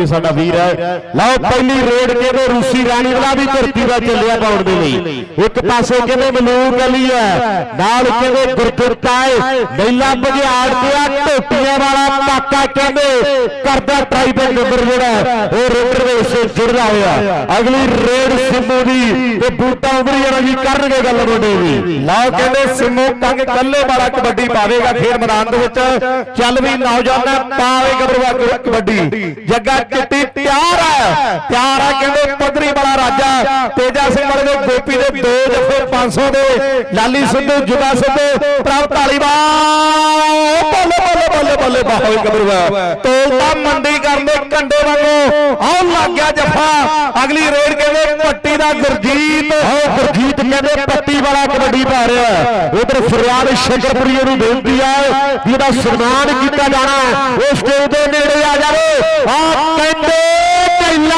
भी साडा वीर है। लाओ पहली रेड कहते रूसी राणी वाला भी धरती का चलिया पाउण दे लई। एक पासे कहते मलूक अली है, नाल कहते गुरदुरता है, नीला बघियाड़ दिया टोटियां वाला काका कहते करदा ट्राइबल नंबर जोड़ा वो रेडर दे से जुड़दा होया। अगली रेड सिम्मू दी ते बूटा उमरी वाला जी करनगे गल मुंडे दी। लाओ कहते सिम्मू कंग कल्ले वाला कबड्डी पावेगा खेल मैदान दे विच। चल भी नौजवान पावे गबरूआ कबड्डी जग्गा चिट्टी तैयार है कहते पदरी वाला राजा तेजा सिंह वाले दे गोपी दे दो जफे 500 दे लाली सिद्धू जुगा सिद्धू प्राप्त तालीबान बल्ले बल्ले बल्ले बल्ले बाहोई गबरूआ तोलता मंडी करने कंडे वांगू आओ लग गया जफा। अगली रेड कहते पट्टी दा गुरजीत कहते पट्टी वाला कबड्डी पा रहा है। उधर फरियाद शकरपुरी नूं बेनती है जिहदा सन्मान किया जाना है उस स्टेज दे नेड़े आ जावे। कहते नीला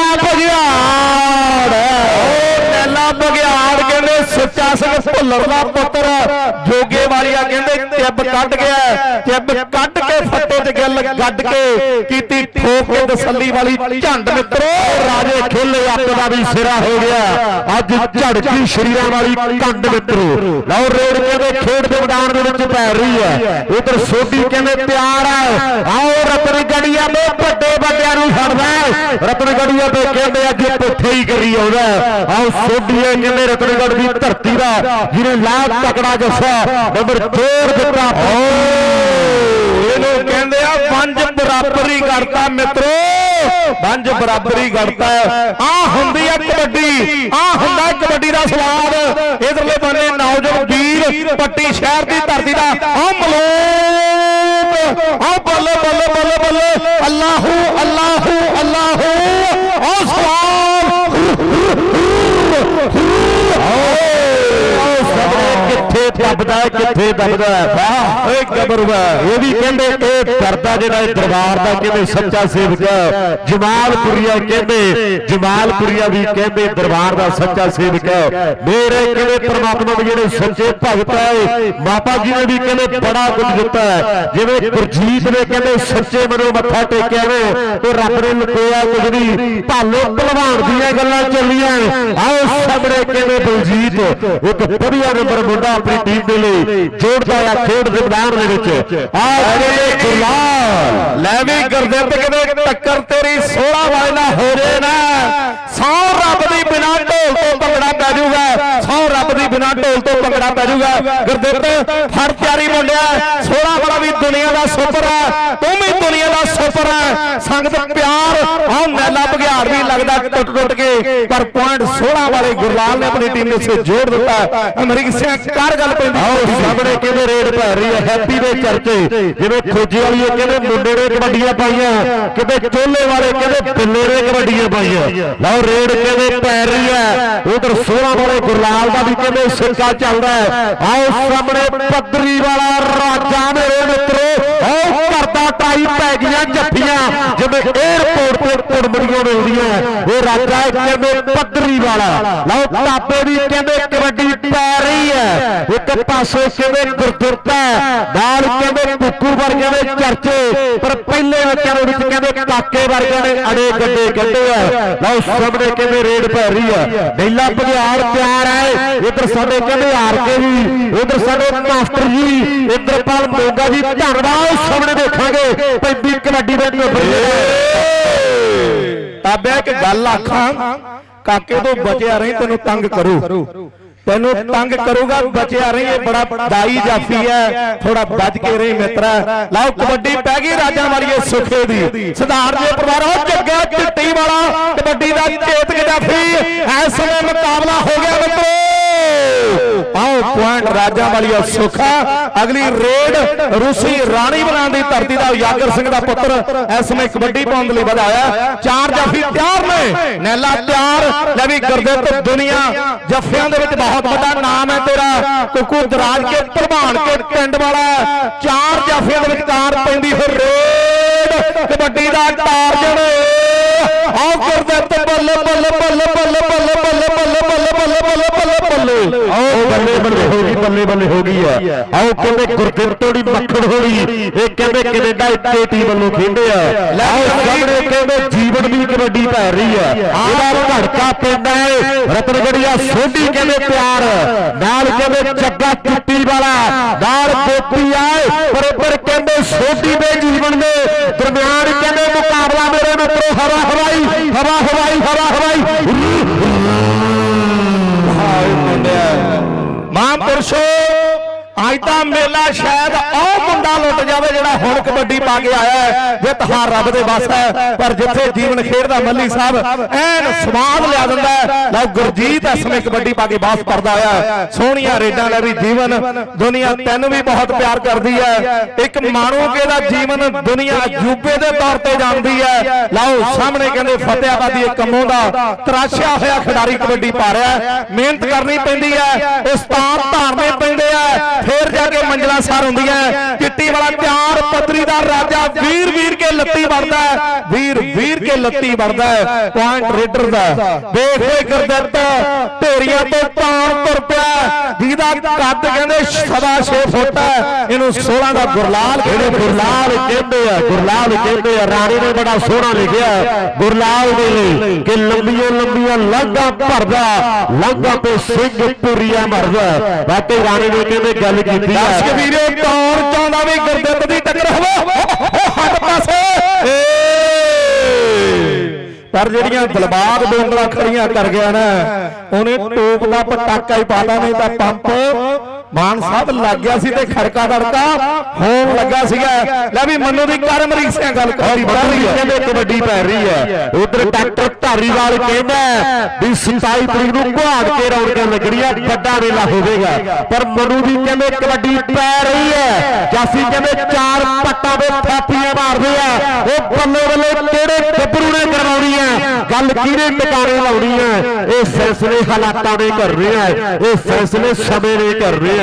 बघियाड़ कहते सच्चा सिंह भुल्लर दा पुत्र जोगे वालिया कहते चिब कट गया, चिब कट के फट्टे च गल गड के कीती ठोक के तसल्ली वाली झंड मित्रो। राजे खेले अप दा भी सिरा हो गया अज झड़की शरीरां वाली कंड मित्रो। लाओ रेड कहते खेड दे मैदान दे विच पै रही है। उधर सोडी कहते तैयार है। आओ रतन गढ़िया में बड़े बड़ियां नूं छड्डदा रतन गढ़िया तो कहते अज पुठे ही करी आउंदा। आओ सोडीए कहते रतनगढ़ की धरती का जिन्हें लाभ तकड़ा जस्सा नंबर जोर दिता कहते पंज बराबरी करता मित्रो, पंज बराबरी करता आ हुंदी है कबड्डी, आ हुंदा कबड्डी का स्वाद। इधरले बने नौजवान वीर पट्टी शहर की धरती का आ मलोक आ बल्ले बल्ले बल्ले बल्ले अल्लाहू अल्लाहू अल्लाहू आ स्वाद दबदा किथे दबदा है गबरूआ। ये भी कहते करदा जिहड़ा दरबार का कहते सच्चा सेवक जमालपुरिया कहते जमालपुरिया भी कहते दरबार का सच्चा सेवक है। मेरे कहते परमात्मा के जिहड़े सच्चे भगत है माता जी ने भी कहते बड़ा कुछ दिता है। जिवें गुरजीत ने कहते सच्चे मनो मत्था टेकिया वे तो रब ने लुकोया कुछ नहीं। भालो भलवान दीयां गल्लां चलियां। आओ सामने कहते बलजीत एक बढ़िया नंबर मुंडा अपनी टीम के लिए जोड़ता है खेड दे मैदान दे विच। लै भी गुरदीप कहते टक्कर तेरी 16 वाला हो जाए ना 100 रब दी बिना ढोल तो भंगड़ा पै जाऊगा, 100 रब दी बिना ढोल तो भंगड़ा पै जाऊगा। गुरदीप हर तैयारी मुंडिया 16 वाला भी दुनिया का सुपर है, तू भी दुनिया का सुपर है। संगत प्यार हम नैला बघियाड़ भी लगता टुट टुट के पर पॉइंट 16 वाले गुरलाल ने अपनी टीम से जोड़ दिता। अमरीक सिंह कर गल सामने कहते रेड पै रही है हैप्पी दे चर्चे जिवें खोजे वाली कहते मुंडे ने कबड्डियां पाइयां कहते चोले वाले कहते बिल्ले ने कबड्डियां पाइयां। लाओ रेड कहते पै रही है। उधर 16 वाले गुरलाल का भी कहते सिक्का चल रहा है। आओ सामने पदरी वाला राजा मेरे मित्रों करता टाई पै गई जफ्फियां जिवें एयरपोर्ट पर कुड़मड़ियां मिलदियां वो राजा कहते पदरी वाला। लाओ ताबे भी कहते कबड्डी पै रही है। एक पासे कहते गुरदुरता नाल कहते कुकू वर्गे दे चर्चे पर पहले बच्चों कहते काके वर्गे ने अड़े गड्डे कड्डे है। लाओ सामने कहते रेड पै रही है। नीला बघियाड़ तैयार है। इधर साडे कहते हार के भी उधर साडे मास्टर जी इंद्रपाल मोगा जी धन्यवाद। सामने देखोगे पैंदी कबड्डी ताबे एक गल आखां काके तो बचिया रही तेनों तंग करू तेनों तंग करूगा बचिया रही है बड़ा दाई जाफी है थोड़ा बच के रही मित्रा। लाओ कबड्डी पै गई राजा वाली सुखे दी सधार जे परिवार जग्गा चिट्टी वाला कबड्डी का चेतक जाफी इस समय मुकाबला हो गया मित्रों। आओ पॉइंट राजा वाली सुखा। अगली रेड रूसी राणी बना दी धरती का यागर सिंह का पुत्र इस समय कबड्डी पाने लिए बढ़ाया। 4 जाफी तैयार ने नैला तैयार लवी गुरदीप दुनिया जफियां दे विच बहुत बड़ा नाम है तेरा कुकू दराज के प्रधान के पिंड वाला 4 जाफियां दे विच कार पैंदी हो रेड कबड्डी का टारगेट आओ गुरदीप बल्ले बल्ले बल्ले बल्ले बल्ले बल्ले बल्ले बल्ले बल्ले बल्ले बल्ले बल्ले आओ बल्ले बल्ले होगी बल्ले बल्ले होगी है। आओ कहते गुरदीप तोड़ी मक्खन होगी ये कहते कनेडा इतने टीम वालों खेलते हैं। आओ सामने कहते जीवन भी कबड्डी पै रही है। धड़का पिंड है रतनगढ़िया सोढी कहते प्यार नाल कहते जग्गा चुट्टी वाला नाल गोपी आए बरोबर कहते सोढी के जीवन के दरम्यान कहते मुकाबला मेरे मित्रों हवा हवाई हवा हवाई हवा हवाई महापुरुषो आज का मेला शायद ਉਹ ਮੁੰਡਾ लुट जाए ਜਿਹੜਾ ਹੁਣ कबड्डी पा के आया है जित हार रब दे बस है पर जिथे जीवन खेडदा मल्ली साहब ऐन स्वाद लिया दिंदा है। लो गुरजीत इस समय कबड्डी पा के वापस करदा आया सोहणियां रेडां ले भी जीवन दुनिया तैनूं भी बहुत प्यार करदी है। एक माणू के दा जीवन दुनिया अजूबे दे तौर ते जानदी है। लाओ सामने कहंदे फतेहाबादी कमों दा तराशिया होया खिडारी कबड्डी पा रहा है। मेहनत करनी पैंदी है उस्ताद धारने पैंदे है फिर जाके मंजिला सार होंदी है। चिट्टी वाला प्यार पतरी दा राजा वीर वीर के लत्ती बढ़ता है वीर वीर के लत्ती बढ़ता है पॉइंट रेडर दा देख कर दिता ढेरिया तो तान तुर पिया जिहदा कद कहंदे 6.5 फुट है इहनूं 16 दा गुरलाल कहंदे आ राणी ने बड़ा सोहना लिखिया गुरलाल दे लई कि लंबियां लंबियां लांघा भरदा लांघा पे सिंह पुरिया मरदा। बाकी राणी ने कहंदे गल कीती दर्शक वीरो कौन चाहुंदा वी गुरदित दी टक्कर होवे हट पासे पर ਜਿਹੜੀਆਂ ਦਿਲਬਾਗ ਦੋਂਗਲਾ ਖੜੀਆਂ ਕਰ ਗਿਆ ਨਾ ਉਹਨੇ ਟੋਪ ਦਾ ਪਟਾਕਾ ਹੀ ਪਾਦਾ नहीं ਤਾਂ ਪੰਪ मान साहब लग गया सी ते खड़का दड़का होन लगा सीगा। ले भी मन्नू दी कर मरीसियां गल कहंदे कबड्डी पै रही है। उधर डॉक्टर धारीवाल कहंदा भी 27 तरीक नूं घाट के रौनकां लगणीआं बड़ा मेला होवेगा पर मनु दी कहंदे कबड्डी पै रही है। जासी कहंदे 4 पट्टां दे थापियां मारदे आ ओ बल्ले बल्ले किहड़े गब्बरू ने करवाउणी है गल किहने टकाने लाउणी है। ये फैसले हालातां ने कर रहे हैं ये फैसले समय ने कर रहे हैं।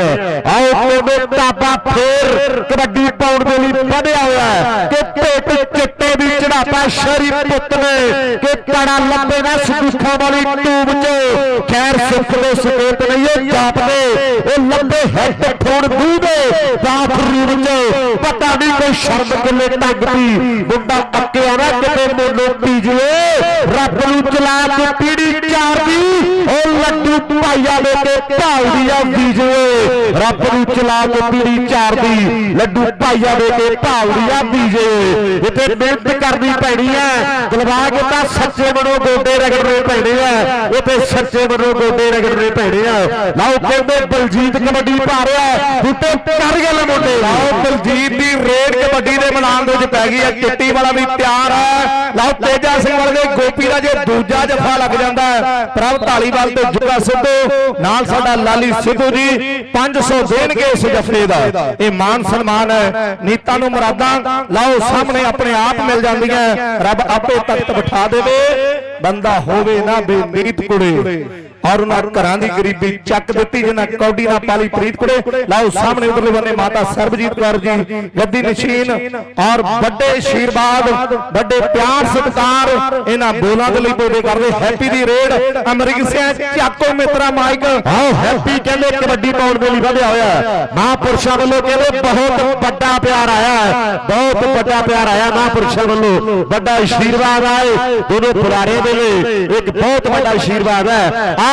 ताबा फिर कबड्डी पाउण दे लई वधिया होया है कि पेट चिट्टे भी चढ़ापा शरी पुत ने कि कड़ा लंबे ना सुखा वाली टूब च खैर सुख दे सकेत नहीं जापदे ओ लंबे हेड फोड़ मूंह दे बाथरूम च पता नहीं कोई शर्म किले टंग पी मुंडा अक्किया ना किते मोनो पीजे रब नूं चला के पीड़ी चार दी ओ लड्डू भाईया लेके भावदिया बीजे रब नूं चला के पीड़ी चार दी लड्डू भाईया लेके भावदिया बीजे। इत्थे मेहनत करनी पैनी है दिलवा के तां सच्चे मनो गोडे रगड़ने पैने हैं इत्थे सच्चे मनो गोडे रगड़ने पैने हैं। लाओ कहंदे बलजीत कबड्डी पा रहा है बूटे कर गए मुंडे। लाओ बलजीत दी रेड कबड्डी दे मैदान दे विच पै गई है चिट्टी वाला भी तैयार है। लाओ तेजा सिंह वाले गोपी दा जो दूजा जफा लग जाता है प्रभ धालीवाल ते जुगा सिद्धू नाल साडा लाली सिद्धू जी 500 देणगे इस जफे दा ये मान सम्मान है। नीतां नूं मुरादां लाओ सामने अपने आप मिल जांदियां रब आपे तख्त बिठा देवे बंदा होवे ना बेनीत कुड़े और उन्होंने घरां दी गरीबी चक दी जिन्हें कौडी ना पाली प्रीत कुड़े। लाओ सामने उधरले बन्ने माता सरबजीत कौर जी गद्दी नशीन और बड़े आशीर्वाद बड़े प्यार सत्कार इन्हां बोलां दे लई बोले करदे हैप्पी दी रेड अमरीक सिंह चाको मित्रा माइक आओ हैप्पी कहंदे कबड्डी पाउण दे लई वधिया होया महापुरुषां वल्लों कहंदे बहुत बड़ा प्यार आया है बहुत बड़ा प्यार आया महापुरुषां वल्लों बड़ा आशीर्वाद आए दोनों पुरारे दे लई एक बहुत बड़ा आशीर्वाद है।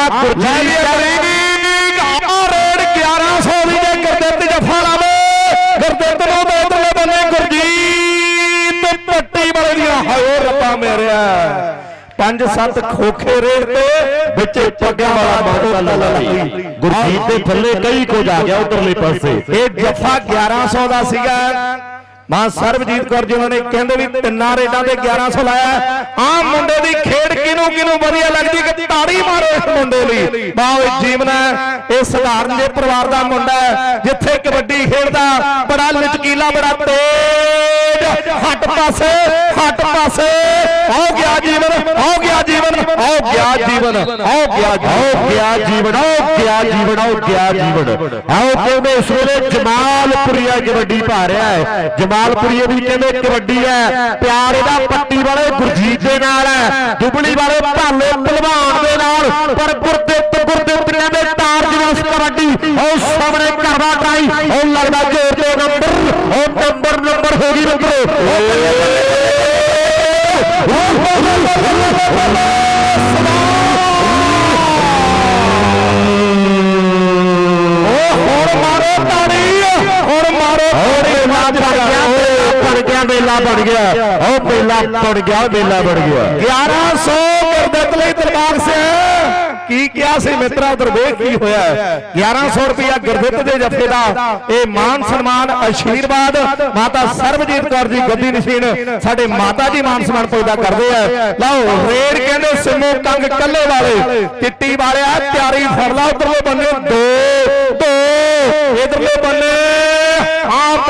पंज सत खोखे रेड़ ते पग्गा वाला गुरजीत के थल्ले कई कुछ आ गया उधरले पासे ये जफा 1100 का सीगा। मां सरबजीत कौर जी उन्होंने कहते भी 3 रेडा से 1100 लाया। आम मुंडे की खेड किनू किनू वधिया लगती कि ताड़ी मारो इस मुंडे लई बाओ जीवन है ये साधारण जे परिवार का मुंडा है जिथे कबड्डी खेलदा बड़ा लचकीला बड़ा तेज हट पासे आओ गया जीवन आओ गया जीवन आओ गया जीवन आओ गया जीवन आओ गया जीवन आओ गया जीवन आओ कहते इस वेले जमालपुरिया कबड्डी पा रहा है जमालपुरिया भी कहते कबड्डी है प्यार इहदा पट्टी वाले गुरजीत दे नाल है दुबली वाले भाले पहलवान दे नाल पर गुरदित कहते तार दिवस कबड्डी और सामने करवा ट्राई और लगदा जोर दे नंबर होगी मित्रों मेला बन गया, मेला बन गया, मेला बन गया। 1100 गुरदित दरबार से की क्या सी मित्रा दरवेख की होया 1100 रुपया गुरदित दे जफे दा ए मान सन्मान आशीर्वाद माता सरबजीत कौर जी गद्दी नशीन साडे माता जी मान सम्मान पैदा करदे है। लाओ रेड कहंदे सिमो कंग कल्ले वाले चिट्टी वाले तैयारी फड़ ला उधरले बन्ने दो दो इधरले बन्ने आप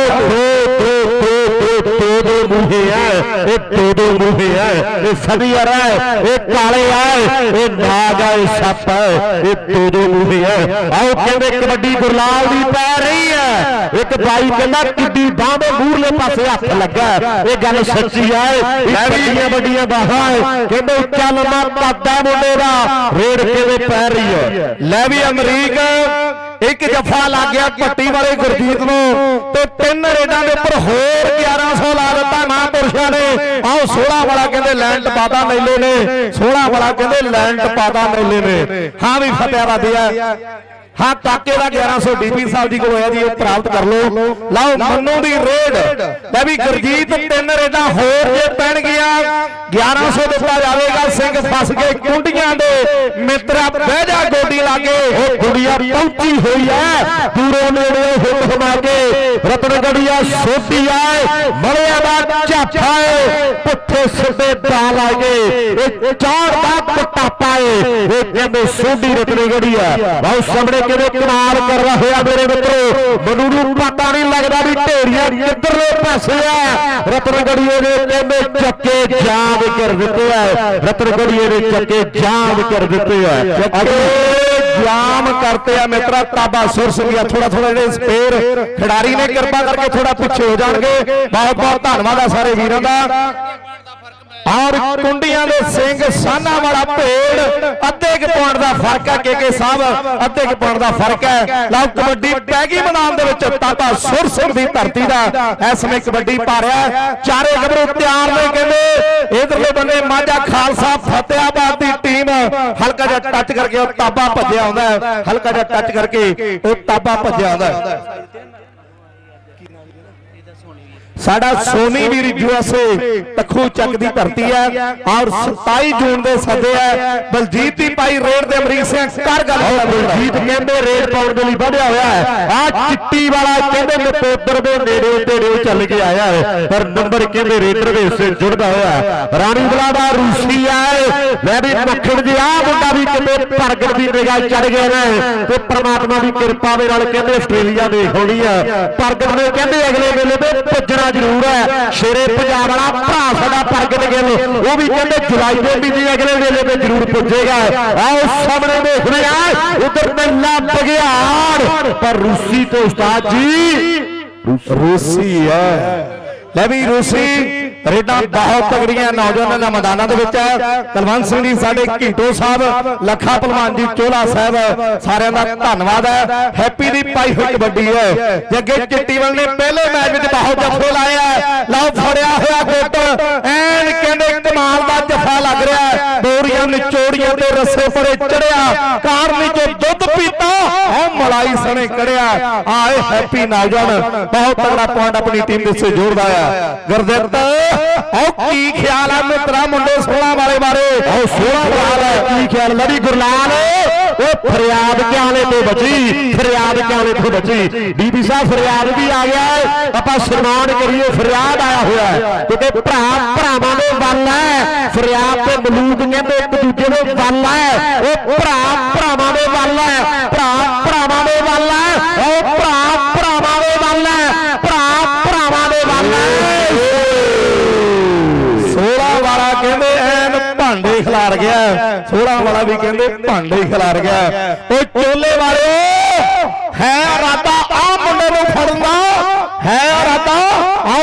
मुहे है, दो मुहे है, सदियर है, काले है, नाग है, सप है, दो मुहे है। आओ कहते कबड्डी गुरलाल दी पै रही है। एक भाई कहना किड्डी बांह में मूरले पासे हथ लगा, ये गल सच्ची है। बड़िया बड़िया बाहां कहते उच्चा लम्मा कद है मुंडे दा, रेड कहते पै रही है। लै भी अमरीक एक जफा लग गया पट्टी वाले गुरजीत नो तो 3 रेडा के उपर होर 1100 ला दिता महापुरुषों ने। आओ 16 वाला कहते लैंड पाता मेले ने, 16 वाला कहते लैंड पाता मेले ने। हाँ भी फतेहा दिया हाँ काके का 1100 डीपी साहब जी को होया जी प्राप्त कर लो। लाओ मन्नू दी रेड लै भी गुरजीत 3 रेडा होर जे पैण गया 1100 दिता जाएगा। सिंह फस गए कुंडियां दे मित्रा बह जा गोडी लागे गुड़िया पहुंची हुई है दूरों नेड़े हुट हुमा के रतनगढ़िया सोटी आए मड़िया दा झापा है पुट्ठे सिद्धे दाल आए चार बात पट्टा पाए कहते सोडी रतनगढ़िया बहुत सामने कहते कमाल कर रहा है मेरे मित्रों। मनु नूं पता नहीं लगता भी ढेरिया किधरले पासे है। रतनगढ़िया ने कहते चक्के जाम कर देते हैं, रतनगढ़िया ने चक्के जाम कर देते हैं, जाम करते हैं मित्रा। ताबा सुर सिंह थोड़ा थोड़ा स्पेयर खिडारी ने कृपा करके थोड़ा पीछे हो जाएंगे। बहुत बहुत धन्यवाद है सारे वीरों का। और कुंडियां दे सिंह साना वाला भेड़ अद्धे क पौंड का फर्क है के साहब अद्धे क पौंड का फर्क है। लाओ कबड्डी पैगी मैदान दे विच ताबा सुर सिंह की धरती का इस समय कबड्डी पा रहा है। चारे गबरू तैयार ने कहते इधरले बंदे माझा खालसा फतेहाबाद की टीम हल्का जा टच करके ताबा भज्या आउंदा है, हल्का जा टच करके ताबा भज्या आउंदा है। साडा सोनी वीर यूएसए तखू चक दी धरती है और 27 जून दे सदे है बलजीत दी पाई रेड दे अमरीक सिंह कर गल बलजीत कहंदे रेड पाउण दे लई बढ़िया होया है। आ चिट्टी वाला कहंदे नकोदर दे नेड़े तेड़े चल के आया है पर नंबर कहंदे रेडर दे से जुड़दा होया है। रानी बला दा रूसी है मैं भी मक्खण जी आ मुंडा भी किते परगट दी निगाह चढ़ गए ने ते परमात्मा दी किरपा दे नाल कहंदे आस्ट्रेलिया देख होनी है। परगट ने कहंदे अगले वेले ते भजना जरूर है। शेरे पंजाब वाला भरा साडा परगट गिल वो भी कहते जुलाई के महीने अगले वेले में जरूर पुजेगा। आओ सामने देखने उधर मेला बघियाड़ पर रूसी तो उस्ताद जी रूसी है लै भी रूसी रेडा बहुत तगड़ियां नौजवानों मैदानों के कुलवंत सिंह जी साडे घीटो साहब लखा पहलवान जी चोला साहब सारे का धन्यवाद है। हैप्पी दी पाई हुई कबड्डी है जगे चिट्टीवल ने पहले मैच में बहुत जफे लाए है। लाओ फड़िया हुआ गुट एन कहते कमाल का जफा लग रहा है। बोरियां निचोड़ियां ते रस्से परे चढ़िया कारनी चो दुध पीता मलाई सने कड़िया आए हैप्पी नौजवान बहुत तगड़ा पॉइंट अपनी टीम से जोड़ता है। गुरदित की ख्याल है मित्रा मुंडे 16 वाले बारे 16 वाला की ख्याल लड़ी गुरलाल वो फरियाद क्याले तो बची फरियाद क्याले तो बची बीबी साहब फरियाद भी आ गया है। ਆਪਾਂ सम्मान करिए फरियाद आया हुआ है क्योंकि भरा भरावां दे वल है फरियाद ते मलूक कहंदे एक दूजे दे वल है वो भरा भरावां दे वल है भरा भरावां दे वल है वो भरा भरावां दे वल है भरा भरावां दे वल है। 16 वाला कहते एन भांडे खिलार गया 16 वाला भी कहते भांडे खिलार गया। वो चोले वाले है इरादा आ मुंडे नूं फड़न दा है इरादा आओ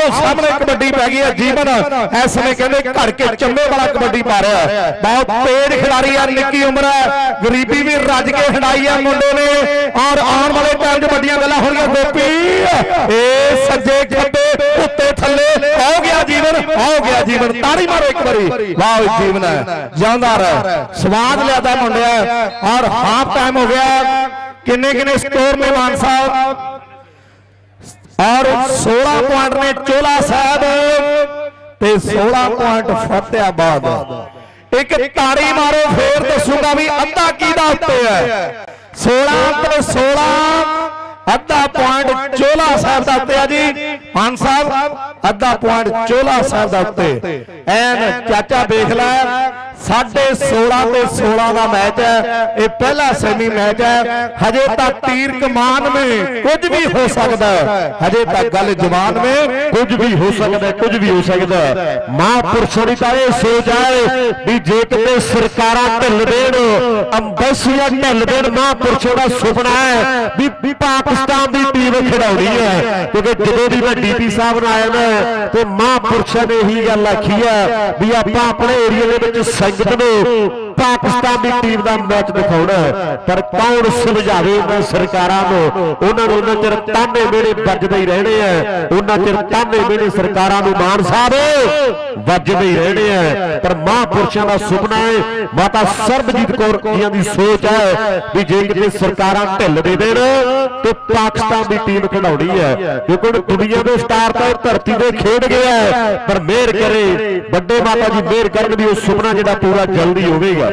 आओ सामने कबड्डी पै गई है जीवन इस समय कहते घड़ के चंबे वाला कबड्डी पा रहा है बहुत तेज खिलाड़ी है निक्की उम्र है गरीबी भी रज के खिडाई है मुंडे ने और आने वाले टाइम च वड्डियां गल्लां होणगीआं गोपी ए सज्जे खब्बे उत्ते थल्ले हो गया जीवन ताड़ी मारो एक बारी वाह जीवन है जानदार है स्वाद लिया मुंडे और हाफ टाइम हो गया किन्ने किन्ने स्कोर ने मान साहब और 16 पॉइंट ने चोला साहब ते 16 पॉइंट फतेहाबाद एक ताड़ी मारो फिर दसूंगा भी अद्धा किहदा उत्ते है 16 ते 16 अद्धा पॉइंट चोला साहब का उत्ते है जी मान साहब अद्धा पॉइंट चोला साहब का उत्ते एन चाचा देख लै 16.5 ते 16 का मैच है ये पहला सेमी मैच है हजे तक तीर कमान में कुछ भी हो सकता है हजे तक गल जवान में कुछ भी हो सकता है कुछ भी हो सकता है महापुरुषों की तां सोच है भी जे किते सरकारां ढिल देण अंबैसियां ढिल देण महापुरुषों का सुपना है भी पाकिस्तान की टीम खिडाउणी है क्योंकि जदों दी मैं डीपी साहब आया ना तो महापुरुषों ने यही गल आखी है भी आपां अपने एरिया दे विच पाकिस्तान की टीम का मैच दिखाना पर कौन समझावे सरकारां नूं उन्हां चिर ताने मेरे बजदे ही रहने हैं उन्हां चिर ताने मेरे सरकारां नूं मान साहब बजदे ही रहने हैं पर महापुरुषों का सुपना है माता सरबजीत कौर जी की सोच है भी जे किते सरकारां ढिल दे देण तो पाकिस्तान की टीम खिडाउणी है क्योंकि दुनिया के स्टार तो धरती से खेड गया है पर मेहर करे बड़े माता जी मेहर करन भी उस सुपना जिहड़ा पूरा जल्दी होवेगा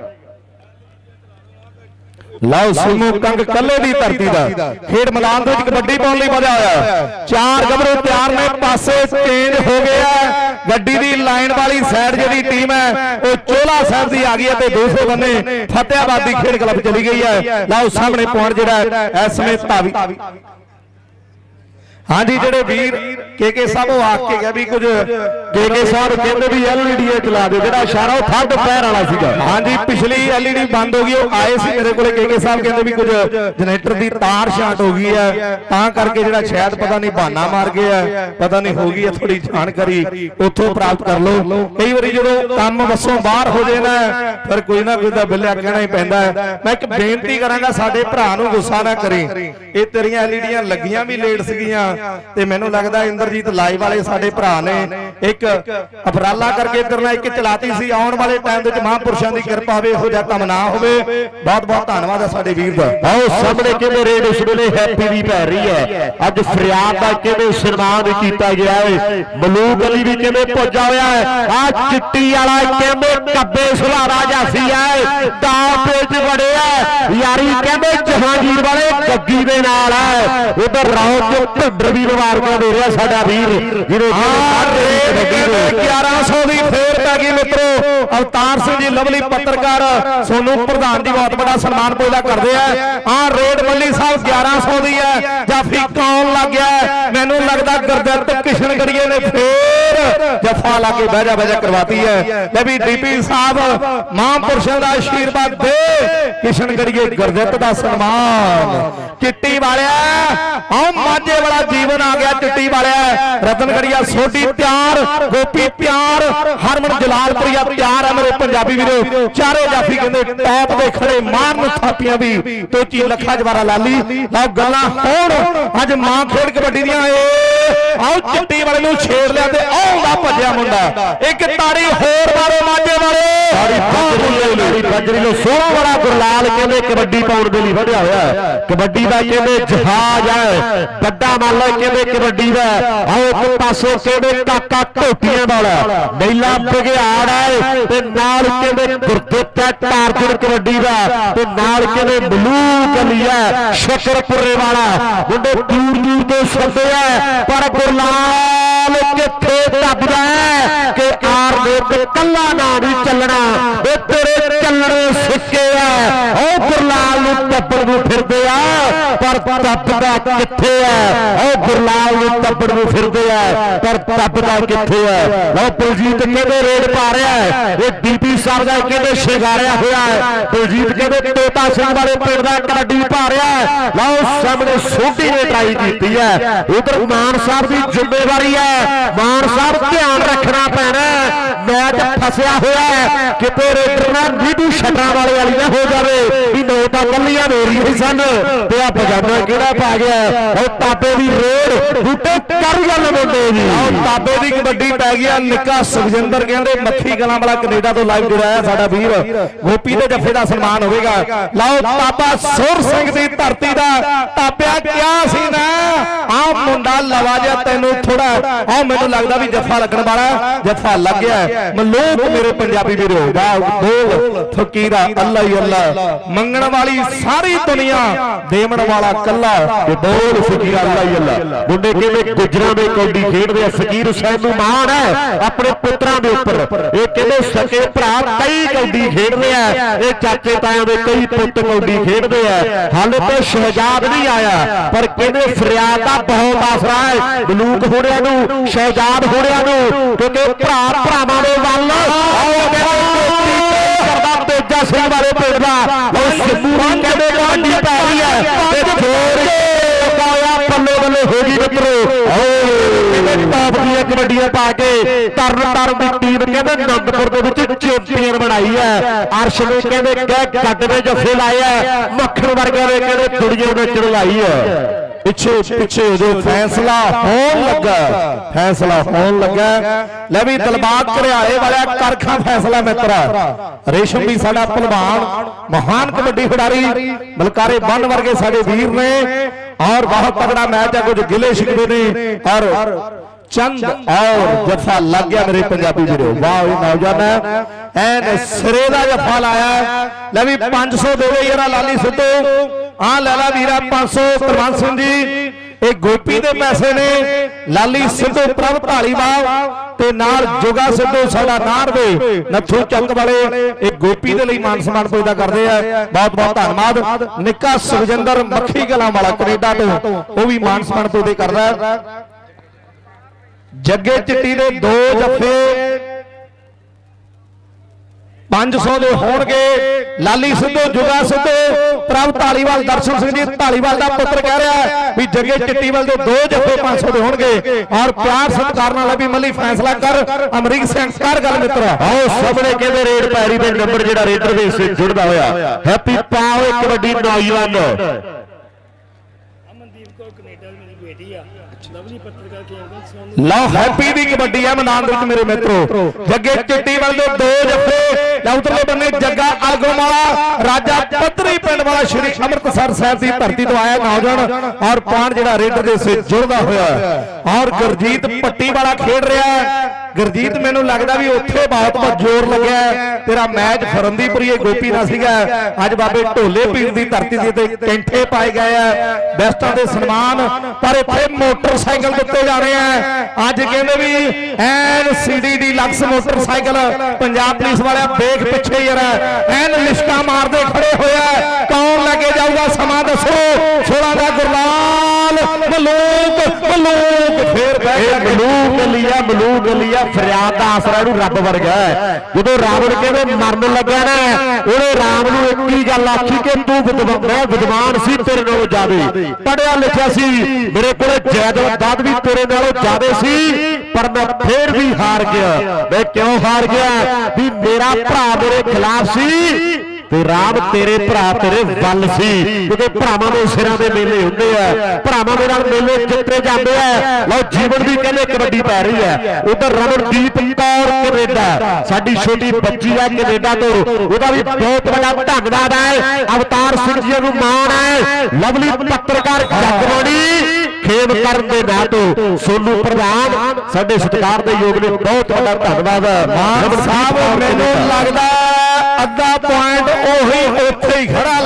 लाओ सिमू कंग कल्ले दी धरती दा खेड मैदान दे विच कबड्डी पाउण लई मजा आया चार गबरू तैयार ने पासे चेंज हो गया गड्डी दी लाइन वाली साइड जिहड़ी टीम है वो चोला साहब दी आ गई है ते दूसरे बन्ने फतेहाबाद दी खेड क्लब चली गई है लाओ सामने पॉइंट जिहड़ा इस समय धावी हाँ जी जेडे वीर के साहब आख के गया भी कुछ के साहब कहते भी एलईडी चला दो जो इशारा थर्ड पैर वाला सीगा हाँ जी पिछली एलईडी बंद हो गई आए सी मेरे को के साहब कहते भी कुछ जनरेटर की तार शार्ट हो गई है ता करके जो शायद पता नहीं बहाना मार गया पता नहीं हो गई है थोड़ी जानकारी उतों प्राप्त कर लो कई बार जो काम बसों बाहर हो जाए ना फिर कोई ना कोई बिल्ला कहना ही पैंदा है मैं एक बेनती करांगा साडे भरा नूं गुस्सा ना करी ये तेरियां एलईडियां लगियां भी लेट सीगियां ते मैनू लगदा इंद्रजीत लाइव वाले साडे भरा ने एक अफराला करके इधर एक चलाती सी आने वाले टाइम दे महापुरुषों की कृपा होवे हो जा काम ना होवे बहुत बहुत धन्यवाद है साडे वीर दा आओ सामने किवें रेड इस वेले हैप्पी भी पै रही है अज फरियाद दा किवें सन्मान कीता गया है मलूक अली भी किवें पुजा होया है आ चिट्टी वाला किवें कब्बे सुहारा जासी है दाव पेच बड़े है यारी किवें जहांगीर वाले गग्गी दे नाल है उधर राव जो भिंडर भी मुबारकां दे रहा साडा वीर जिन्हें 1100 की फेर पै गई मित्रों अवतार सिंह जी लवली पत्रकार सोनू प्रधान जी बहुत बड़ा सम्मान पैदा करते हैं हाँ रेड मल्ली साहब 1100 की है जाफी कौन लग गया मैनू लगता गुरदत्त किशनगढ़िए ने फिर जफा ला के बहजा करवाती है भी डीपी साहब महापुरुषों का आशीर्वाद दे किशनगढ़िए गुरदत्त का सम्मान चिट्टी वाले माझे वाला जीवन आ गया चिट्टी वाले रतनगढ़िया सोडी प्यार गोपी प्यार हरमन जलालपुरिया प्यार है मेरे पंजाबी वीरो चारे जाफी कहते टॉप दे खड़े मारन थापियां भी तोची लखा जवारा लाली आओ गल्लां होण अज मां खेड कबड्डी दियां आओ चिट्टी वाले नूं छेड़ लिया ते आउंदा भज्जिया मुंडा एक ताड़ी होर मारो माझे वाले बजरी लो 16 वाला गुरलाल कहते कबड्डी पाउण दे लई वधिया होया कबड्डी दा कहते जहाज है बड़ा मान लो कहते कबड्डी दा आओ एक पासों कहते काका ढोटियां वाला नीला बघियाड़ है ते नाल कहते गुरदत्त टारगेट कबड्डी दा ते नाल कहते मलूक अली है शकरपुरे वाला मुंडे दूर दूर तो सदे है पर गुरलाल किथे दबदा है कि आर दे कल्ला ना नहीं चलना तेरे चलने सिक्के है ओ गुरलाल नूं टप्पड़ नूं फिरदे आ पर टप्पदा किथे है ओ गुरलाल नूं टप्पड़ नूं फिरदे आ पर टप्पदा किथे है लो बलजीत कहते रेड पा रहा है ये डीपी ਸਾਹਿਬ ਦਾ ਕਹਿੰਦੇ ਸ਼ਿੰਗਾਰਿਆ ਹੋਇਆ ਹੈ। ਬਲਜੀਤ ਕਹਿੰਦੇ ਤੋਤਾ ਸਿੰਘ ਵਾਲੇ ਪਿੰਡ ਦਾ ਕਬੱਡੀ ਪਾ ਰਿਹਾ ਹੈ। ਲਓ ਸਾਹਮਣੇ ਸੋਢੀ ਨੇ ਟਰਾਈ ਕੀਤੀ ਹੈ। ਉਧਰ ਮਾਨ ਸਾਹਿਬ ਦੀ ਜ਼ਿੰਮੇਵਾਰੀ ਹੈ। ਮਾਨ ਸਾਹਿਬ ਧਿਆਨ ਰੱਖਣਾ ਪੈਣਾ, ਮੈਚ ਫਸਿਆ ਹੋਇਆ ਹੈ, ਕਿਤੇ ਰੇਡਰ ਨਾਲ ਨੀਡੂ ਛੱਡਾਂ ਵਾਲੀ ਨਾ ਹੋ ਜਾਵੇ ਵੀ ਨੌ ਤਾਂ ਕੱਲੀਆਂ ਮੇਰੀਆਂ ਹੀ ਸਨ ਤੇ ਆ ਪਜਾਮਾ ਕਿਹੜਾ ਪਾ ਗਿਆ। ਉਹ ਤਾਬੇ ਦੀ ਰੇਡ ਬੂਟੇ ਕਰ ਗੱਲ ਮੁੰਡੇ ਜੀ। ਤਾਬੇ ਦੀ ਕਬੱਡੀ ਪੈ ਗਿਆ। ਨਿੱਕਾ ਸੁਖਜਿੰਦਰ ਕਹਿੰਦੇ ਮੱਖੀ ਕਲਾਂ ਵਾਲਾ ਕੈਨੇਡਾ ਤੋਂ ਲਾਈਵ ਜੁੜਿਆ ਹੈ ਸਾਡਾ ਵੀਰ ਗੋਪੀ ਦੇ ਜੱਫੇ ਦਾ ਸਨਮਾਨ ਹੋਵੇਗਾ। ਲਓ ਤਾਬਾ ਸੁਰ ਸਿੰਘ ਦੀ ਧਰਤੀ ਦਾ ਤਾਬਿਆ ਕਿਹਾ ਸੀ ਨਾ ਆ ਮੁੰਡਾ ਲਵਾ ਜਾ ਤੈਨੂੰ ਥੋੜਾ ਆ ਮੈਨੂੰ ਲੱਗਦਾ ਵੀ ਜੱਫਾ ਲੱਗਣ ਵਾਲਾ ਜੱਫਾ ਲੱਗ ਗਿਆ। ਮਲੂਕ ਮੇਰੇ ਪੰਜਾਬੀ ਵੀਰੋ ਵਾਹ ਬੋਲ ਫਕੀਰਾ ਅੱਲਾ ਹੀ ਅੱਲਾ ਮੰਗਣ ਵਾਲੀ ਸਾਰੀ ਦੁਨੀਆ ਦੇਵਣ ਵਾਲਾ ਕੱਲਾ ਤੇ ਬੋਲ ਫਕੀਰਾ ਅੱਲਾ ਹੀ ਅੱਲਾ। ਮੁੰਡੇ ਕਿਵੇਂ ਗੁਜਰਾਂ ਦੇ ਕੌਡੀ ਖੇਡਦੇ ਆ। ਫਕੀਰ ਹੁਸੈਨ ਨੂੰ ਮਾਣ ਹੈ ਆਪਣੇ ਪੁੱਤਰਾਂ ਦੇ ਉੱਪਰ। ਇਹ ਕਹਿੰਦੇ ਸਕੇ ਭਰਾ ਕਈ ਕੌਡੀ ਖੇਡਦੇ ਆ। ਇਹ ਚਾਚੇ ਤਾਇਆਂ ਦੇ ਕਈ ਪੁੱਤ ਕੌਡੀ ਖੇਡਦੇ ਆ। ਹਾਲੇ ਤੇ ਸ਼ਹਿਜ਼ਾਦ ਨਹੀਂ ਆਇਆ ਪਰ ਕਹਿੰਦੇ ਫਰਿਆਦ ਦਾ ਬਹੁਤ ਆਸਰਾ ਹੈ ਮਲੂਕ ਹੋਣਿਆਂ ਨੂੰ, ਸ਼ਹਿਜ਼ਾਦ ਹੋਣਿਆਂ ਨੂੰ, ਕਿਉਂਕਿ ਭਰਾ ਭਰਾਵਾਂ ਦੇ ਵੱਲ ਕਰਦਾ ਤੇਜਾ ਸਿੰਘ ਵਾਲੇ ਪਿੰਡ ਦਾ ਸਿੱਧੂ ਕਹਿੰਦੇ ਕਬੱਡੀ ਪੈ ਰਹੀ ਹੈ ਤੇ ਜੋਰ ਬੱਲੇ ਬੱਲੇ ਹੋ ਗਈ ਮਿੱਤਰੋ। ਟਾਪ ਦੀਆਂ ਕਬੱਡੀਆਂ ਪਾ ਕੇ ਤਰਨ ਦੀ ਟੀਮ ਕਹਿੰਦੇ ਅਨੰਦਪੁਰ ਦੇ ਵਿੱਚ ਚੈਂਪੀਅਨ ਬਣਾਈ ਹੈ। ਅਰਸ਼ ਨੇ ਕਹਿੰਦੇ ਗੱਡ ਦੇ ਜੱਫੇ ਲਾਏ ਆ। ਮੱਖਣ ਵਰਗੇ ਨੇ ਕਹਿੰਦੇ ਦੁਨੀਆ ਵਿੱਚ ਲਾਈ ਹੈ। ਪਿੱਛੇ ਜੋ ਫੈਸਲਾ ਹੋਣ ਲੱਗਾ ਲੈ ਵੀ ਦਿਲਬਾਗ ਘਰਿਆਲੇ ਵਾਲਾ ਕਰਖਾ ਫੈਸਲਾ ਮਿੱਤਰਾ। ਰੇਸ਼ਮ ਵੀ ਸਾਡਾ ਪਹਿਲਵਾਨ ਮਹਾਨ ਕਬੱਡੀ ਖਿਡਾਰੀ ਮਲਕਾਰੇ ਬੰਨ ਵਰਗੇ ਸਾਡੇ ਵੀਰ ਨੇ और बहुत तगड़ा मैच है। कुछ गिले शिकवे ने और चंद और जफा लग गया मेरे पंजाबी वीरो। वाह नौजवान है एन सिरे का जफा लाया ले भी 500 दे दे यार लाली सिद्धू हाँ लैला वीरा 500 कुलवंत सिंह जी। ਇਹ ਗੋਪੀ ਦੇ ਪੈਸੇ ਨੇ ਲਾਲੀ ਸਿੱਧੂ ਪ੍ਰਭ ਢਾਲੀਵਾਲ ਤੇ ਨਾਲ ਜੋਗਾ ਸਿੱਧੂ ਸਾਡਾ ਨਾਰਵੇ ਨੱਥੂ ਚੱਕ ਵਾਲੇ ਇਹ ਗੋਪੀ ਦੇ ਲਈ ਮਾਨ ਸਨਮਾਨ ਪੈਦਾ ਕਰਦੇ ਆ। ਬਹੁਤ ਬਹੁਤ ਧੰਨਵਾਦ। ਨਿੱਕਾ ਸੁਖਜਿੰਦਰ ਮੱਖੀ ਕਲਾਂ ਵਾਲਾ ਕੈਨੇਡਾ ਤੋਂ ਉਹ ਵੀ ਮਾਨ ਸਨਮਾਨ ਪੈਦਾ ਕਰਦਾ। ਜੱਗੇ ਚਿੱਟੀ ਦੇ 2 ਜੱਫੇ 500 ਦੇ ਹੋਣਗੇ। ਲਾਲੀ ਸਿੱਧੂ ਜੁਗਾ ਸਿੱਧੂ ਪ੍ਰਭ ਢਾਲੀਵਾਲ ਦਰਸ਼ਨ ਸਿੰਘ ਜੀ ਢਾਲੀਵਾਲ ਦਾ ਪੁੱਤਰ ਕਹਿ ਰਿਹਾ ਵੀ ਜੱਗੇ ਚਿੱਟੀਵਾਲ ਦੇ 2 ਜੱਫੇ 500 ਦੇ ਹੋਣਗੇ। ਔਰ ਪਿਆਰ ਸਤਿਕਾਰ ਨਾਲ ਵੀ ਮੱਲੀ ਫੈਸਲਾ ਕਰ ਅਮਰੀਕ ਸਿੰਘ ਕਰ ਗੱਲ ਮਿੱਤਰਾ। ਆਓ ਸਾਹਮਣੇ ਕਹਿੰਦੇ ਰੇਡ ਪੈਰੀ ਦੇ ਨੰਬਰ ਜਿਹੜਾ ਰੇਡਰ ਦੇ ਹਿੱਸੇ ਜੁੜਦਾ ਹੋਇਆ ਹੈਪੀ ਪਾਓ ਇੱਕ ਵੱਡੀ ਨੌਜਵਾਨ ਅਮਨਦੀਪ ਕੌਰ ਕੈਨੇਡਾ ਮੇਰੀ ਬੇਟੀ ਆ ਲਵਲੀ ਪੱਤਰਕਾਰ ਕੇ ਲਓ ਹੈਪੀ ਦੀ ਕਬੱਡੀ ਆ ਮੈਦਾਨ ਵਿੱਚ ਮੇਰੇ ਮਿੱਤਰੋ। ਜੱਗੇ ਚਿੱਟੀਵਾਲ ਦੇ 2 ਜੱਫੇ ਉਤਰਲੇ ਬੰਨੇ ਜੱਗਾ ਆਲਗੋਂ ਵਾਲਾ ਰਾਜਾ ਪੱਧਰੀ ਪਿੰਡ ਵਾਲਾ ਸ਼੍ਰੀ ਅੰਮ੍ਰਿਤਸਰ ਸਾਹਿਬ ਦੀ ਧਰਤੀ ਤੋਂ ਆਇਆ ਨੌਜਵਾਨ ਔਰ ਪਾਣ ਜਿਹੜਾ ਰੇਡਰ ਦੇ ਸੇ ਜੁੜਦਾ ਹੋਇਆ ਔਰ ਗੁਰਜੀਤ ਪੱਟੀ ਵਾਲਾ ਖੇਡ ਰਿਹਾ। ਗੁਰਜੀਤ ਮੈਨੂੰ ਲੱਗਦਾ ਵੀ ਉੱਥੇ ਬਹੁਤ ਜ਼ੋਰ ਲੱਗਿਆ ਤੇਰਾ ਮੈਚ ਫਰੰਦੀਪੁਰੀਏ ਗੋਪੀ ਦਾ ਸੀਗਾ। ਅੱਜ ਬਾਬੇ ਢੋਲੇ ਪੀਰ ਦੀ ਧਰਤੀ ਦੇ ਤੇ ਕੈਂਠੇ ਪਾਏ ਗਏ ਆ ਬੈਸਟਾਂ ਦੇ ਸਨਮਾਨ ਪਰ ਇੱਥੇ ਮੋਟਰਸਾਈਕਲ ਦਿੱਤੇ ਜਾ ਰਹੇ ਆ। ਅੱਜ ਕਹਿੰਦੇ ਵੀ ਐਨ CD deluxe motorcycle Punjab police ਵਾਲਿਆ ਵੇਖ ਪਿੱਛੇ ਯਾਰ ਐਨ ਲਿਸ਼ਕਾ ਮਾਰਦੇ ਖੜੇ ਹੋਇਆ। ਕੌਣ ਲੈ ਕੇ ਜਾਊਗਾ ਸਮਾਂ ਦੱਸੋ। 16 ਦਾ ਗੁਰਲਾਲ ਮਲੂਕ ਫੇਰ ਮਲੂਕ ਲਿਆ ਫਰਿਆਦ ਦਾ ਆਸਰਾ ਨੂੰ ਰੱਬ ਵਰਗਾ ਹੈ। ਜਦੋਂ ਰਾਵਣ ਕਹਿੰਦੇ ਮਰਨ ਲੱਗਿਆ ਨਾ ਉਹਨੇ ਰਾਮ ਨੂੰ ਇੱਕ ਹੀ ਗੱਲ ਆਖੀ ਕਿ ਤੂੰ ਵਿਦਵਾਨ ਸੀ ਤੇਰੇ ਨਾਲੋਂ ਜ਼ਿਆਦਾ ਪੜਿਆ ਲਿਖਿਆ ਸੀ ਮੇਰੇ ਕੋਲੇ ਜਾਇਦਾਦ ਵੀ ਤੇਰੇ ਨਾਲੋਂ ਜ਼ਿਆਦਾ ਸੀ ਪਰ ਮੈਂ ਫੇਰ ਵੀ ਹਾਰ ਗਿਆ। ਮੈਂ ਕਿਉਂ ਹਾਰ ਗਿਆ ਵੀ ਮੇਰਾ ਭਰਾ ਮੇਰੇ ਖਿਲਾਫ ਸੀ ਤੇ ਰਾਮ ਤੇਰੇ ਭਰਾ ਤੇਰੇ ਵੱਲ ਸੀ ਕਿਉਂਕਿ ਭਰਾਵਾਂ ਦੇ ਸਿਰਾਂ ਦੇ ਮੇਲੇ ਹੁੰਦੇ ਆ। ਭਰਾਵਾਂ ਦੇ ਨਾਲ ਮੇਲੇ ਜਿੱਤੇ ਜਾਂਦੇ ਆ। ਲਓ ਜੀਵਨ ਦੀ ਕਹਿੰਦੇ ਕਬੱਡੀ ਪੈ ਰਹੀ ਹੈ। ਉਧਰ ਰਮਨਦੀਪ ਕੌਰ ਕੈਨੇਡਾ ਸਾਡੀ ਛੋਟੀ ਬੱਚੀ ਹੈ ਕੈਨੇਡਾ ਤੋਂ ਉਹਦਾ ਵੀ ਬਹੁਤ ਵੱਡਾ ਧੰਨਵਾਦ ਹੈ। ਅਵਤਾਰ ਸਿੰਘ ਜੀ ਨੂੰ ਮਾਣ ਹੈ। ਲਵਲੀ ਪੱਤਰਕਾਰ ਜਗਬਾਣੀ ਖੇਮ ਕਰਨ ਦੇ ਨਾਂ ਤੋਂ ਸੋਨੂ ਪ੍ਰਧਾਨ ਸਾਡੇ ਸਤਿਕਾਰ ਦੇ ਯੋਗ ਨੇ ਬਹੁਤ ਵੱਡਾ ਧੰਨਵਾਦ। ਮਾਨ ਸਾਹਿਬ ਮੈਨੂੰ ਲੱਗਦਾ ਅੱਧਾ ਪੁਆਇੰਟ ਉਹੀ ਉੱਥੇ ਹੀ ਖੜਾ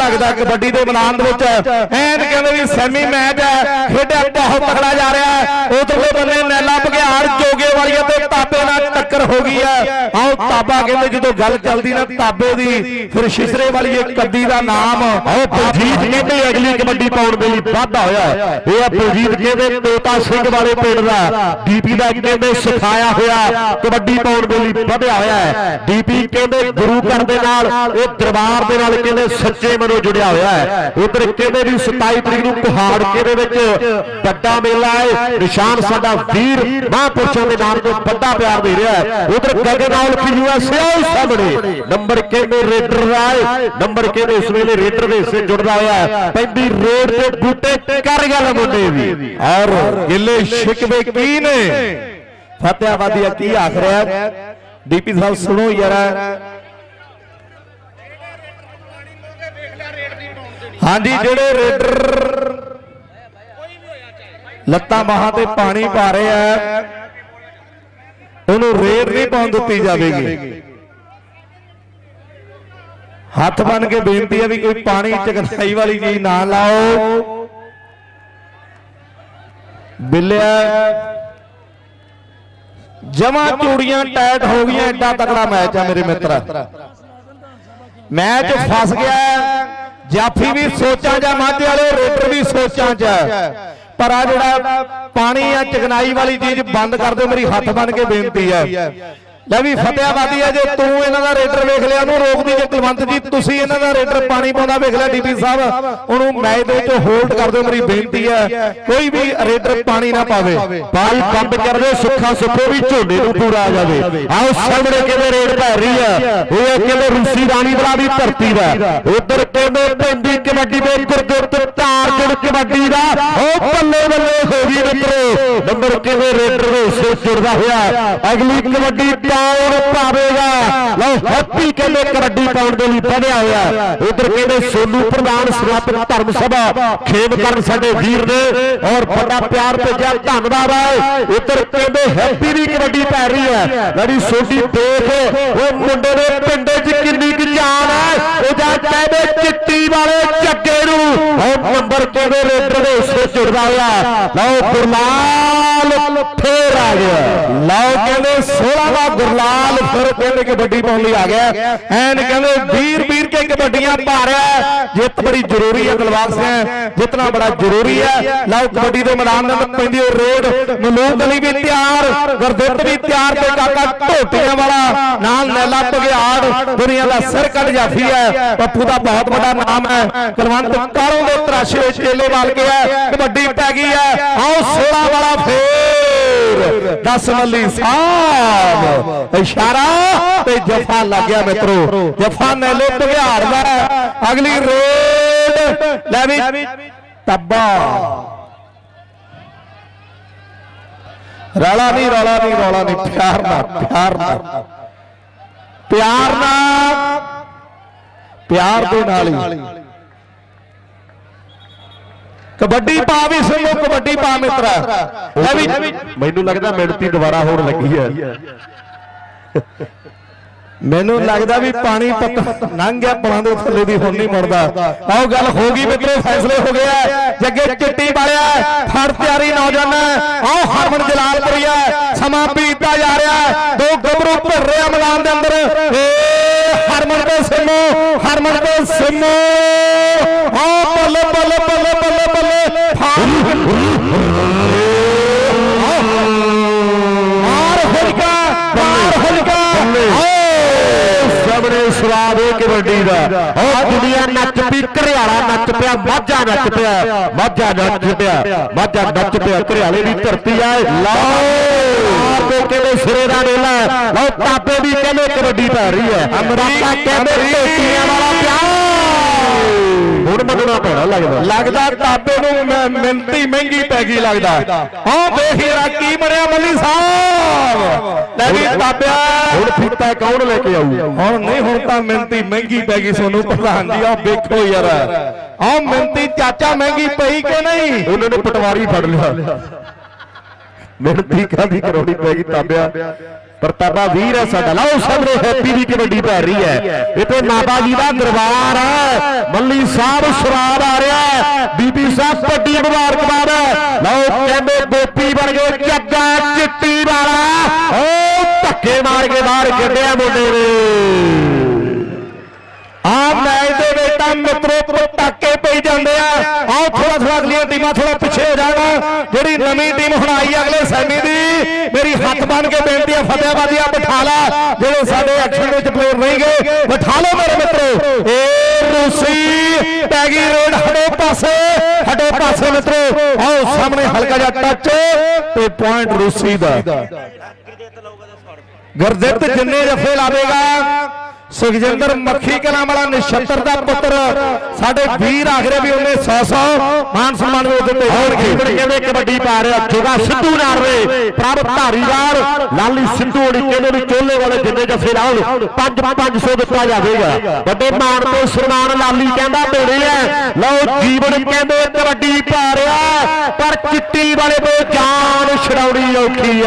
लगता कबड्डी के मैदान एन कहते भी सैमी मैच है खेडिया बहुत तगड़ा जा रहा है। उधरले बंदे नैला बघियाड़ जोगे वाली ताबे नाल टक्कर हो गई है। आओ ताबा कहते जो गल चलती ना ताबे की फिर शिशरे वाली कद्दी का नाम बलजीत कहते अगली कबड्डी पाउण के लिए वाधा होया ये बलजीत कहते तोता सिंह वाले पिंड का डीपी का कहते सिखाया होया कबड्डी पाउण के लिए ਵਧਿਆ ਹੋਇਆ है। डीपी कहते गुरु घर दे नाल ਇਹ दरबार दे नाल कहते सच्चे मनों जुड़िया होया है। उधर कहते भी 27 तरीक ਨੂੰ ਕੁਹਾੜਕੇ ਦੇ ਵਿੱਚ ਵੱਡਾ ਮੇਲਾ है। निशान साडा वीर महापुरुषों के नाम ਤੋਂ ਵੱਡਾ प्यार दे रहा है। उधर गगनौल की यूएसए सामने नंबर कहते रेडर राय नंबर कहते इस वेले रेडर ਦੇ ਹਿੱਸੇ जुड़दा होया है। पैंदी रोड ते बूटे कर गल मुंडे भी और गिले शिकवे की ने फतेहाबादी की आख रहा है। डीपी साहब सुनो यार हाँ जी जेड़े रेडर लत्तां बाहां ते पानी पा रहे हैं उन्होंने रेड नहीं पाउण दित्ती जाएगी। हाथ बन के बेनती है भी कोई पानी चकनाई वाली चीज ना लाओ। बिलिया जमा चूड़ियां टाइट हो गई एडा तगड़ा मैच है मेरे मित्र मैच फस गया। जाफी भी सोचा जा माझे वाले रेडर भी सोचा च पर आ जिहड़ा पानी या चिकनाई वाली चीज बंद कर दो मेरी हाथ बन के बेनती है। ਲੈ ਵੀ ਫਤਿਆਬਾਦੀ ਹੈ ਜੇ ਤੂੰ ਇਹਨਾਂ ਦਾ ਰੇਡਰ ਵੇਖ ਲਿਆ ਉਹਨੂੰ ਰੋਕ ਦੀ ਜੇ ਕੁਲਵੰਤ ਜੀ ਤੁਸੀਂ ਇਹਨਾਂ ਦਾ ਰੇਡਰ ਪਾਣੀ ਪਾਉਂਦਾ ਵੇਖ ਲਿਆ ਡੀਪੀ ਸਾਹਿਬ ਉਹਨੂੰ ਮੈਚ ਦੇ ਵਿੱਚ ਹੋਲਡ ਕਰ ਦਿਓ ਮੇਰੀ ਬੇਨਤੀ ਹੈ ਕੋਈ ਵੀ ਰੇਡਰ ਪਾਣੀ ਨਾ ਪਾਵੇ ਬਾਲ ਬੰਦ ਕਰ ਦਿਓ ਸੁੱਖਾ ਸੁੱਖੋ ਵੀ ਝੋਨੇ ਨੂੰ ਪੂਰਾ ਆ ਜਾਵੇ। ਆਓ ਸਾਹਮਣੇ ਕਿਵੇਂ ਰੇਡ ਪੈ ਰਹੀ ਹੈ ਇਹ ਕਿਵੇਂ ਰੂਸੀ ਰਾਣੀਵਾਲਾ ਦੀ ਧਰਤੀ ਦਾ ਉਧਰ ਕਿਵੇਂ ਪੈਂਦੀ ਕਬੱਡੀ ਦੇ ਗੁਰਦੁੱਤ ਧਾਰ ਜੁੜ ਕਬੱਡੀ ਦਾ ਉਹ ਬੱਲੇ ਬੱਲੇ ਹੋ ਗਈ ਮਿੱਤਰੋ ਨੰਬਰ ਕਿਵੇਂ ਰੇਡਰ ਦੇ ਹਿੱਸੇ ਜੁੜਦਾ ਹੋਇਆ ਅਗਲੀ ਕਬੱਡੀ पावेगा। लो हैप्पी कहते कबड्डी पाउण के लिए बढ़िया होया उधर कहते सोनू प्रधान समापन धर्म सभा खेमकरण साडे वीर ने और बड़ा प्यार भेजा धन्यवाद है। उधर कहते हैप्पी भी कबड्डी पै रही है लड़ी सोडी देख वो मुंडे ने पिंडे च किन्नी की जान है वो कहते चिट्टी वाले जग्गे नूं और नंबर कहते रेडर दे हिस्से जुड़दा होया। लो गुरलाल फिर आ गया लो कहते 16वां गुरलाल फिर कहते कबड्डी पाने आ गया एन कहते वीर वीर के कबड्डियां पा रहा है जित बड़ी जरूरी है दिलबाग सिंह जितना बड़ा जरूरी है। लो कबड्डी के मैदान में पैंदी रोड मलूक अली भी तैयार गुरदुत भी तैयार ते काका ढोटियां वाला नाल नैला बघियाड़ दुनिया का सिर कट जाफी है पप्पू का बहुत बड़ा नाम है कुलवंत कालों के तराशे चेले वाल के है कबड्डी पै गई है। आओ 16 वाला फेर 10 मल्ली साहब इशारा ते जफा लग गया मित्रों जफा नैले बघियाड़ दा अगली रेड ले भी तब्बा रौला नहीं प्यार ना प्यार दे नाल कबड्डी पा भी सुनो कबड्डी पा मित्रा मैनू लगता मिनती दोबारा होने लगी है मैनू लगता भी पानी लंघ गया पुलों के थले की हुण नहीं मुड़दा। आओ गल हो गई मित्रों फैसले हो गया जगे चिट्टी वालिया फड़ तैयारी नौजवान आओ हरमन जलालपुरी है समा बीतता जा रहा है दो गबरू भर रहे मैदान के अंदर हरमन के सिमो आओ बल्ले बल्ले बल्ले बल्ले बल्ले स्वाद कबड्डी का दुनिया नच पी घरियाला नच पिया माझा नच पिया घरियाले की धरती है। लो कहते सिरे का मेला लो ताबे भी कहते कबड्डी पै रही है अमरीका कहते वाला प्यार हुण मंगना पैना लगता ताबे नूं मिनती महंगी पै गई लगता हाँ देख यार की बनया मल्ली साहब ले भी ताबिया हुण फीता कौन लेके आऊ हुण नहीं हुण तां मिनती महंगी पै गई सोनू प्रधान जी आओ देखो यार आओ मिनती चाचा महंगी पई कि नहीं उन्होंने पटवारी फड़ लिया मिनती कादी करोड़ी पैगी ताबिया प्रतापा वीर है साडा। लो सामने हैप्पी की कबड्डी पै रही है इतने नाबा जी का दरबार है मल्ली साहब शराब आ रहा है, बीबी साहब बड़ी मुबारकबाद है। लो कहते गोपी वर्गे जग्गा चिट्टी वाला धक्के मार के बाहर कढ़िया मुंडे ने। मैच के मित्रों पटाके पई जाते हैं। आओ थोड़ा थोड़ा अगली टीमां थोड़ा पिछे हो जाना। जी नवी टीम हुण आई अगले सैमी की, मेरी हाथ बन के बेनती है फतेहाबादिया बिठा ला, जो साडे एक्शन में प्लेयर नहीं गए बिठा लो मेरे मित्रों। ए रूसी पैगी रेड हटो पासे मित्रों। आओ सामने हल्का जा टच ते पॉइंट रूसी दा। गुरदित जिन्ने जफे लावेगा सुखजिंदर मक्खी कलां वाला निछत्तर का पुत्र साडे वीर आखरे भी उन्हें 100 मान सम्मान कबड्डी पा रहा जोगा सिद्धू नारे प्रभ धारीवाल लाली सिद्धू होनी चोले वाले जिन्ने जफे लाओ 500 दिता जाएगा। बड़े मान तो सन्मान लाली कहता देने है। लो जीवन कहते कबड्डी पा रहा पर चिट्टी वाले को जान छड़ाउणी औखी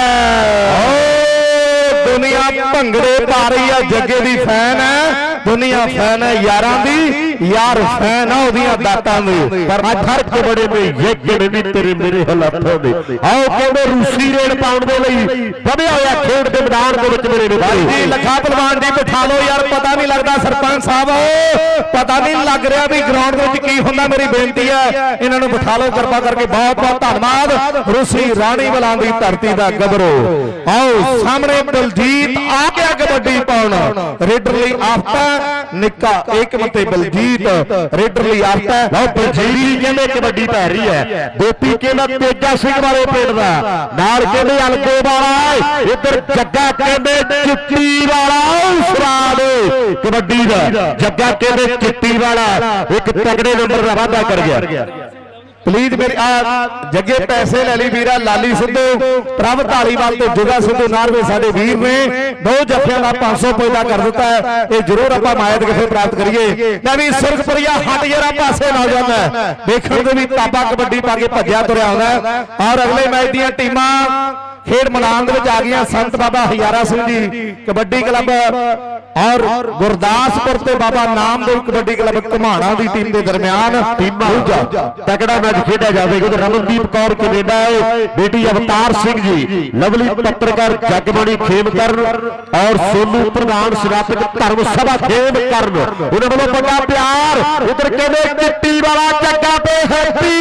है। दुनिया भंगड़े पा रही है, जगे दी फैन है, दुनिया फैन है यारां दी, यार फैन है ओदियां दातां दी। पर फर्क बड़े में यज्ञ भी तेरे मेरे हालातों दे। आओ कहते रूसी रेड पाउंड दे लई दबे होया खेड दे मैदान दे विच मेरे भाई जी लखा पहलवान जी बिठा लो यार। पता नहीं लगता सरपंच साहब, पता नहीं लग रहा भी ग्राउंड में की होंदा। मेरी बेनती है इन्हां नूं बिठा लो कृपा करके। बहुत बहुत धन्यवाद। रूसी राणी वालां दी धरती दा गबरू। आओ सामने बलजीत आ गया कबड्डी पाउण। रेडर लई आफ्ता निक्का एक मते बलजीत रेडर लई आफ्ता। लो बलजीत कहंदे कबड्डी पै रही है। गोपी कहंदा तेजा सिंह वाले पिंड दा नाल कहंदे अलगो वाला इधर जग्गा कहंदे चिट्टी वाला सराद कबड्डी दा जग्गा कहंदे चिट्टी वाला एक तगड़े नंबर दा वादा कर गया। प्लीज मेरी जगे पैसे ले ली वीरा लाली सिद्धू प्रभ धालीवाल तो जुगा सिद्धू नारवे साडे वीर ने 2 जफियां का 500 पैदा कर दिता है। ये जरूर आप मायत किसे प्राप्त करिए। मैं भी सुरखपुरिया हट जरा पासे नौजवान है देखने को भी ताबा कबड्डी पा के भज्या तुरया आउंदा है। और अगले मैच दी टीमां खेड मैदान आ गई। संत बाबा हजारा सिंह जी कबड्डी क्लब और गुरदासपुर से बाबा नामदेव कबड्डी क्लब घुमाणा की टीम के दरमियान तगड़ा मैच खेड़ा जाएगा। रमनदीप कौर कनेडा बेटी अवतार सिंह जी लवली पत्रकार जगमणी खेमकरण और सोनू प्रधान स्नातक धर्म सभा खेमकरण उन्होंने वालों बड़ा प्यार। उधर कहते चिट्टी वाला जग्गा पे हैप्पी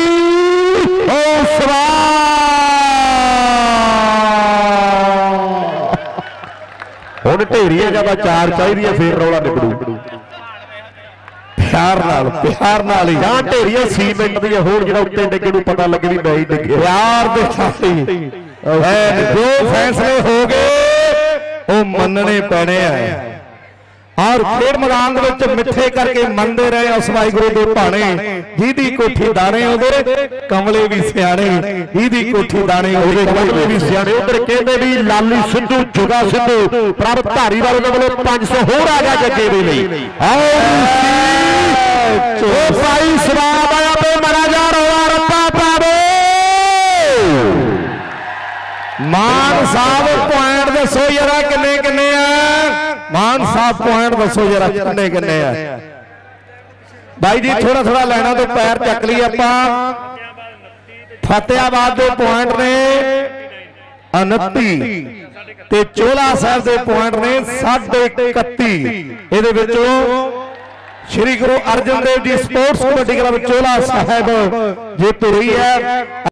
हुण ढेरिया ज्यादा चार चाहिए फिर रौला निकलू। प्यार नाल ही जां ढेरिया सीमेंट दी होण जेड़ा उत्ते डिगे नूं पता लगे नहीं ही डिगे। प्यार दे साथी जो फैसले हो गए वो मनने पैने हैं। और खेड मैदान मिठे करके मनते रहे उस वाहिगुरू दे भाणे जिहदी कोठी दाने उधर कमले भी सियाणे जिहदी कोठी दाने उधर कमले भी सियाणे। उधर कहते भी लाली सिद्धू जुगा सिद्धू प्रभ धारीवाल दे वल्लों 500 होर आ गया जग्गे दे लई। आओ भाई सवाब आया पे मरा जा रहा रब्बा पावे। मान साहब पॉइंट दसो जरा किन्ने किन्ने आ। मान साहब पॉइंट दसो जरा किन्ने किन्ने आ। भाई जी थोड़ा थोड़ा लेना तो पैर चक ली आपां। फतेहाबाद के पॉइंट ने 29 ते चोला साहब के पॉइंट ने 31। ਇਹਦੇ ਵਿੱਚੋਂ श्री गुरु अर्जन देव जी स्पोर्ट्स कबड्डी क्लब चोला साहब जीत रही है।